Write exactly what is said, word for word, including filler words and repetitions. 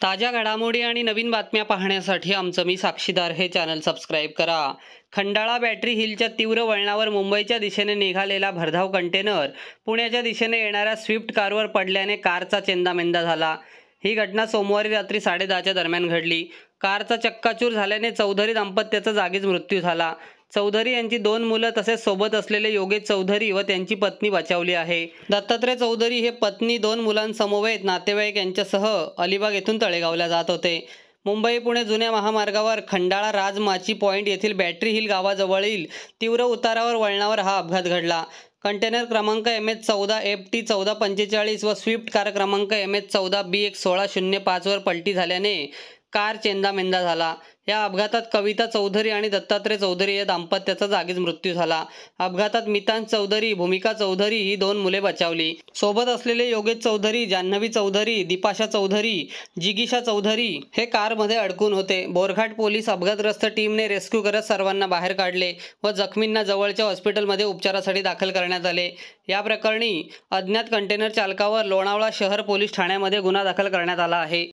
ताज्या घडामोडी आणि नवीन बातम्या पाहण्यासाठी आमचं मी साक्षीदार हे चॅनल सबस्क्राईब करा। खंडाळा बॅटरी हिलच्या तीव्र वळणावर मुंबईच्या दिशेने निघालेला भरधाव कंटेनर पुण्याच्या दिशेने येणाऱ्या स्विफ्ट कारवर पडल्याने कारचा चेंदामेंदा झाला। ही घटना सोमवारी रात्री साडेदहाच्या दरम्यान घडली। कारचा चक्काचूर झाल्याने चौधरी दाम्पत्याचा जागीच मृत्यू झाला। चौधरी यांची दोन मुलं तसेच सोबत असलेले योगेश चौधरी व त्यांची पत्नी बचावली आहे। दत्तात्रय चौधरी हे पत्नी दोन मुलांसमवेत नातेवाईक यांच्यासह अलिबाग येथून तळेगावला जात होते। मुंबई पुणे जुन्या महामार्गावर खंडाळा राजमाची पॉइंट येथील बॅटरी हिल गावाजवळील तीव्र उतारावर वळणावर हा अपघात घडला। कंटेनर क्रमांक एम एच चौदा एफ टी चौदा पंचेचाळीस व स्विफ्ट कार क्रमांक एम एच चौदा बी एक सोळा शून्य पाच वर पलटी झाल्याने कार चेंदामेंदा झाला। या अपघातात कविता चौधरी आणि दत्तात्रय चौधरी या दाम्पत्याचा जागीच मृत्यू झाला। अपघातात मितांश चौधरी, भूमिका चौधरी ही दोन मुले बचावली। सोबत असलेले योगेश चौधरी, जान्हवी चौधरी, दीपाशा चौधरी, जिगीषा चौधरी हे कारमध्ये अडकून होते। बोरघाट पोलीस अपघातग्रस्त टीमने रेस्क्यू करत सर्वांना बाहेर काढले व जखमींना जवळच्या हॉस्पिटलमध्ये उपचारासाठी दाखल करण्यात आले। या प्रकरणी अज्ञात कंटेनर चालकावर लोणावळा शहर पोलीस ठाण्यामध्ये गुन्हा दाखल करण्यात आला आहे।